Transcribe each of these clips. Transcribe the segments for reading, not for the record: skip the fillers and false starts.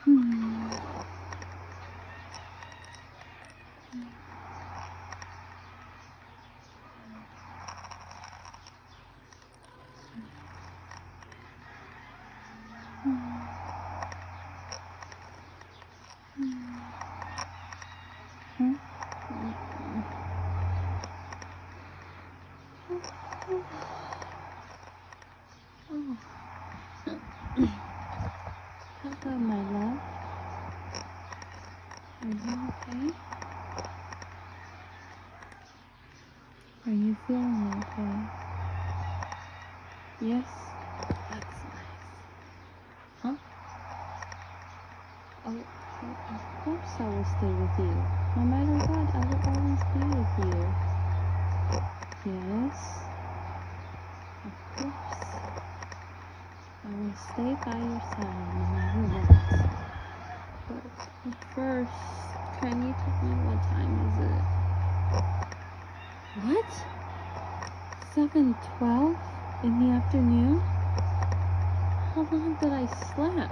Hmm. Hello, my love. Are you okay? Are you feeling okay? Yes? That's nice. Huh? Oh, of course I will stay with you. No matter what, I will always be with you. Yes? Of course. I will stay by your side no matter what. But first, can you tell me what time is it? What? 7:12 in the afternoon? How long did I sleep?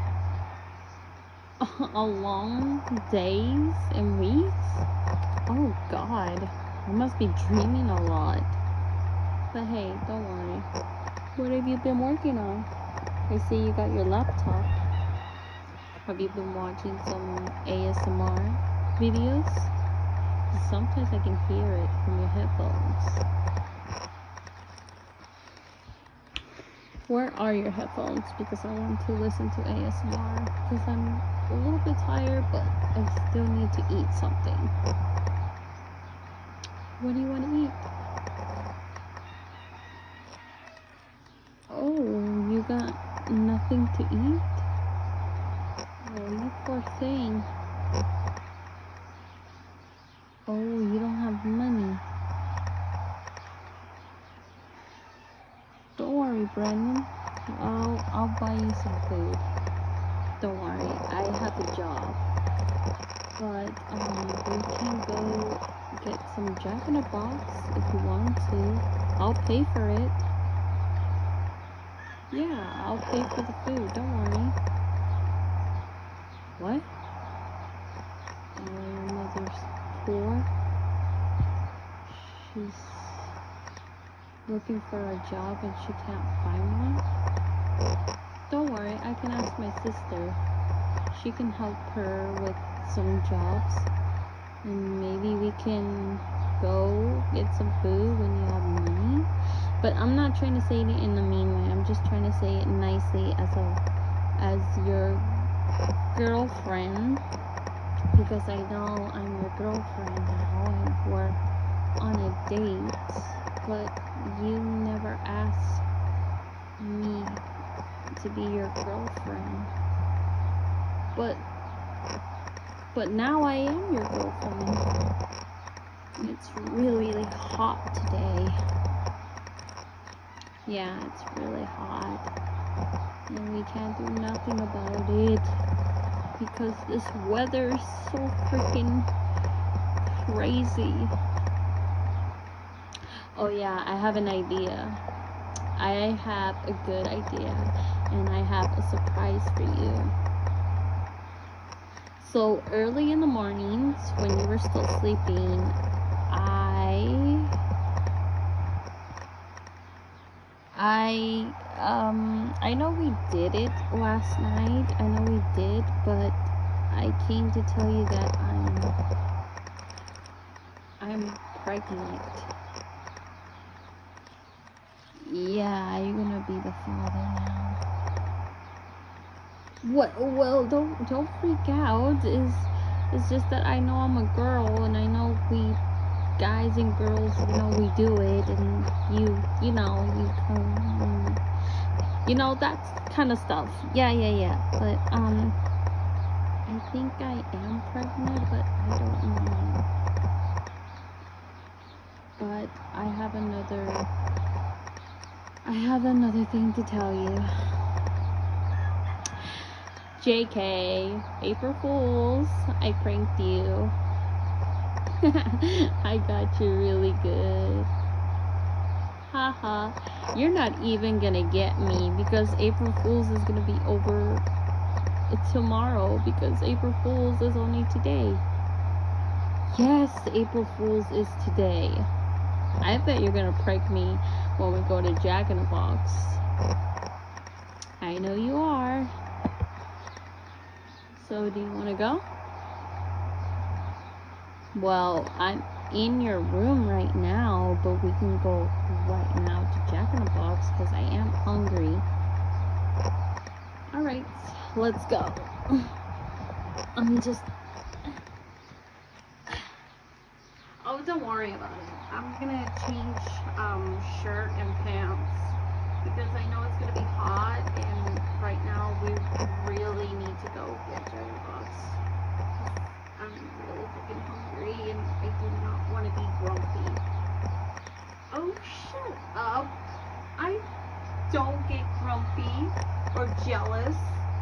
A long days and weeks? Oh God, I must be dreaming a lot. But hey, don't worry. What have you been working on? I see you got your laptop. Have you been watching some ASMR videos? Sometimes I can hear it from your headphones. Where are your headphones? Because I want to listen to ASMR. Because I'm a little bit tired, but I still need to eat something. What do you want to eat? Oh, you got nothing to eat? Oh, you poor thing. Oh, you don't have money. Don't worry, Brendan. I'll buy you some food. Don't worry, I have a job. But we can go get some Jack in the Box if you want to. I'll pay for it. Yeah, I'll pay for the food. Don't worry. What? Your mother's poor. She's looking for a job and she can't find one. Don't worry, I can ask my sister. She can help her with some jobs, and maybe we can go get some food when you have money. But I'm not trying to say it in a mean way. I'm just trying to say it nicely as your girlfriend, because I know I'm your girlfriend now and we're on a date, but you never asked me to be your girlfriend. But now I am your girlfriend. It's really hot today. Yeah, it's really hot. And we can't do nothing about it because this weather is so freaking crazy. Oh yeah, I have an idea. I have a good idea, and I have a surprise for you. So early in the mornings, when you were still sleeping, I know we did it last night. I know we did, but I came to tell you that I'm pregnant. Yeah, you're gonna be the father now. What? Well, don't freak out. It's just that I know I'm a girl, and I know we guys and girls, we do it, and you come, that kind of stuff. Yeah. But I think I am pregnant, but I don't know. But I have another thing to tell you. JK, April Fools, I pranked you. I got you really good. Haha, you're not even gonna get me because April Fools is gonna be over. It's tomorrow because April Fool's is only today. Yes, April Fool's is today. I bet you're gonna prank me when we go to Jack in the Box. I know you are. So, do you want to go? Well, I'm in your room right now, but we can go right now to Jack in the Box because I am hungry. Alright, let's go. Let me just... Oh, don't worry about it. I'm gonna change shirt and pants because I know it's gonna be hot, and right now we really need to go get Jack in the Box. I'm really freaking hungry and I do not want to be grumpy. Oh, shut up. I don't get grumpy or jealous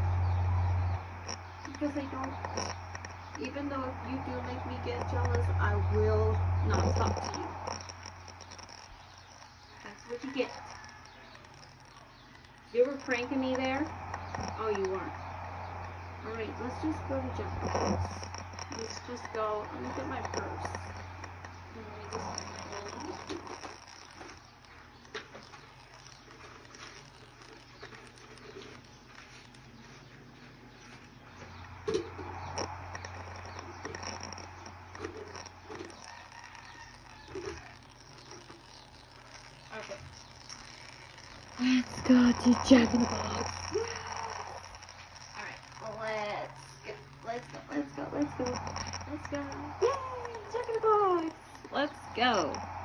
because I don't. Even though if you do make me get jealous, I will not talk to you. That's what you get. You were pranking me there? Oh, you weren't. Alright, let's just go to Jack in the Box. Let's just go. Let me get my purse. Okay. Let's go to Jack in the Box. Alright, let's go. Let's go. Yay! Jack in the Box! Let's go.